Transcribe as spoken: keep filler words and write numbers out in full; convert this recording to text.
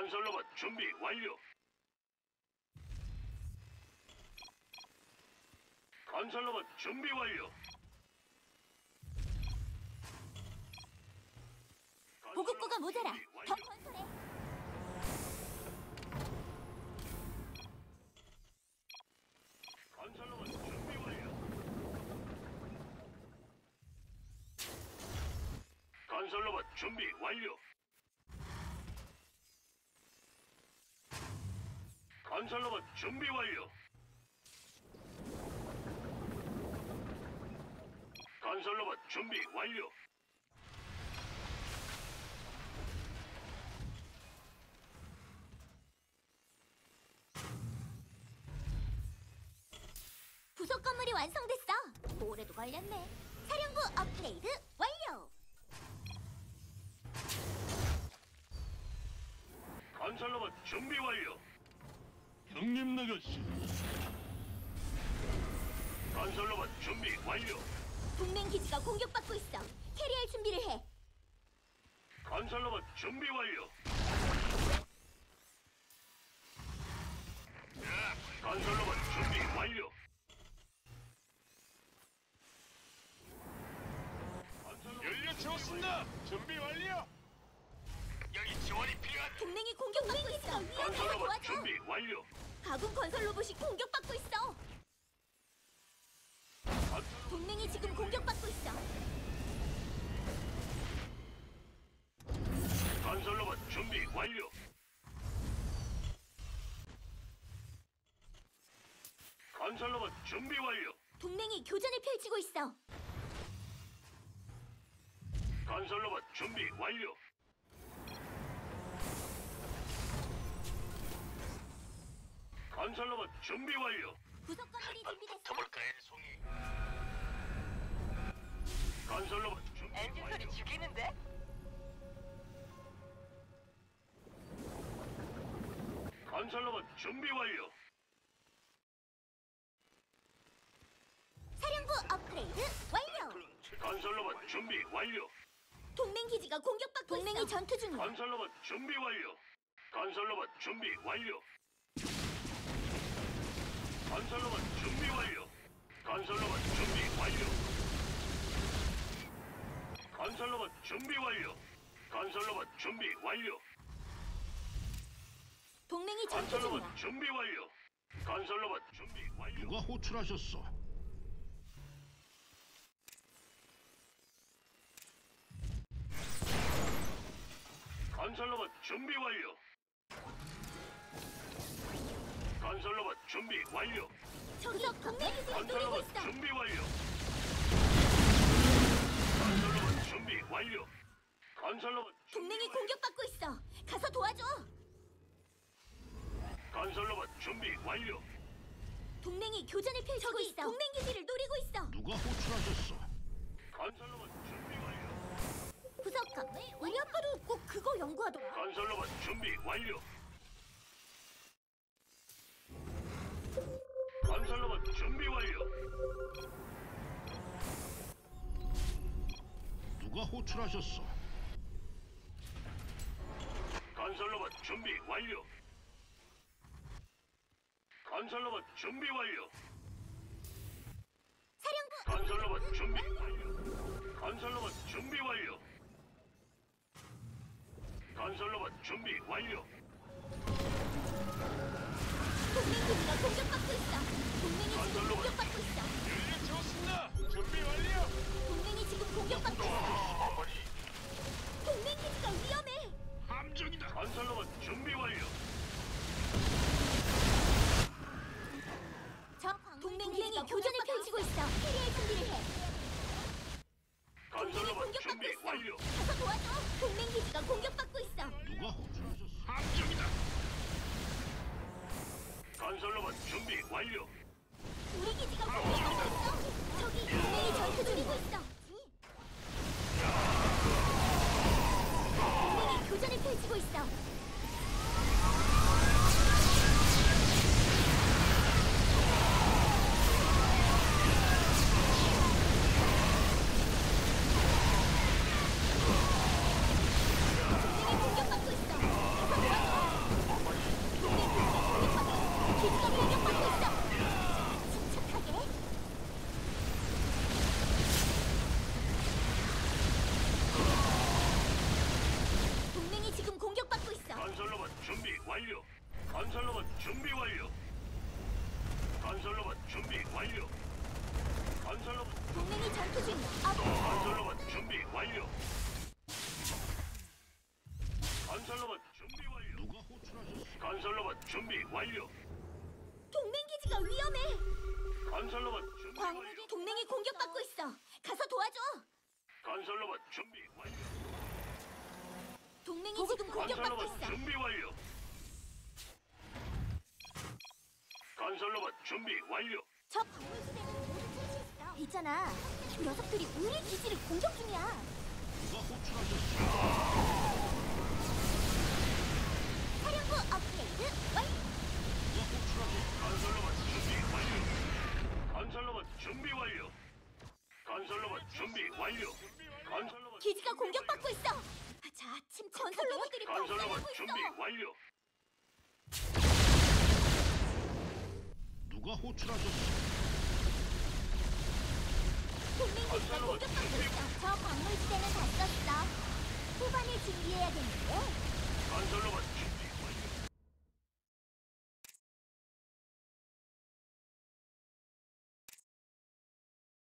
건설로봇 준비 완료. 건설로봇 준비 완료. 보급고가 모자라. 준비 완료. 더 건설해. 건설로봇 준비 완료. 건설로봇 준비 완료. 건설로봇 준비 완료. 건설로봇 준비 완료. 부속 건물이 완성됐어. 오래도 걸렸네. 사령부 업그레이드 완료. 건설로봇 준비 완료. 형님 나가시. 건설로봇 준비 완료. 동맹 기지가 공격받고 있어. 캐리할 준비를 해. 건설로봇 준비 완료. 건설로봇 준비 완료. 연료 채웠습니다. 준비 완료. 여기 지원이 필요한. 동맹이 공격받고 있어. 위험해. 건설로봇 도와줘. 준비 완료. 가군 건설 로봇이 공격받고 있어. 건설- 동맹이 지금 공격받고 있어. 건설로봇 준비 완료. 건설로봇 준비 완료. 동맹이 교전을 펼치고 있어. 건설로봇 준비 완료. 건설로봇 준비 완료. 부속 건물이 준비됐어. 붙어볼까요, 송이? 건설로봇 준비 엔진 소리 완료. 죽이는데? 건설로봇 준비 완료. 사령부 업그레이드 완료. 건설로봇 준비 완료. 동맹 기지가 공격받고 동맹이 있어. 전투 중이야. 건설로봇 준비 완료. 건설로봇 준비 완료. 건설로봇 준비 완료. 건설로봇 준비 완료. 건설로봇 준비 완료. 건설로봇 준비 완료. 동맹이 전투 중이야. 건설로봇 준비 완료. 건설로봇 준비 완료. 누가 호출하셨어? 건설로봇 준비 완료. 건설로봇 준비 완료. 저기 동맹 기지를 노리고 건설로봇 있어. 준비 완료. 건설로봇 준비 완료. 건설로봇 준비 동맹이 완료. 공격받고 있어. 가서 도와줘. 건설로봇 준비 완료. 동맹이 교전을 펼치고 있어. 동맹 기지를 노리고 있어. 누가 호출하셨어? 건설로봇 준비 완료. 부속 건물. 우리 아빠도 꼭 그거 연구하더라. 건설로봇 준비 완료. 건설로봇 준비 완료. 누가 호출하셨어? 건설로봇 준비 완료. 건설로봇 준비 완료. 사령부 건설로봇 준비 완료. 건설로봇 준비 완료. 건설로봇 준비 완료. 동맹 기지가 공격받고 있어. 동맹이 지금 건설로봇 공격받고 있어. 연료 채웠습니다. 준비 완료. 동맹이 지금 공격받고 있어. 동맹 기지가 위험해. 함정이다. 건설로봇 준비 완료. 저 동맹 기지가 교전을 펼치고 있어. 캐리할 준비를 해. 동맹이 건설로봇 공격받고 준비 있어. 완료. 가서 도와줘. 동맹 기지가 공격받고 있어. 누가 호출하셨어? 함정이다. 건설로봇 준비 완료. 우리 기지가 공격받고 있어. 저기 동맹이 전투 중이고 있어. 동맹이 교전을 펼치고 있어. 동맹이 공격받고 있어. 가서 도와줘. 건설로봇 준비 완료. 건설로봇 준비 완료. 건설로봇 동맹이 전투 중이야. 업. 건설로봇 준비 완료. 건설로봇 준비 완료. 누가 호출하셨소? 건설로봇 준비 완료. 동맹 기지가 위험해. 건설로봇 준비 광 완료. 동맹이 공격받고 있어. 가서 도와줘. 건설로봇 준비 완료. 동맹이 지금 공격받고 건설로봇 있어. 준비 완료. 건설로봇 준비 완료. 저 건물지대는 모두 처치했어. 있잖아. 녀석들이 우리 기지를 공격 중이야. 누가 호출하셨소? 사령부 업그레이드 완료. 누가 호출하셨소? 건설로봇 준비 완료. 건설로봇 준비 완료. 건설로봇 준비 완료. 건설로봇 기지가 공격받고 있어. 자, 침 건설 로봇들이 건설로봇 폭발하고 준비 있어. 완료. 누가 호출하셨소? 동맹 기지가 공격받고 있어. 저 건물지대는 다 썼어. 후반을 준비해야겠는데. 건설로봇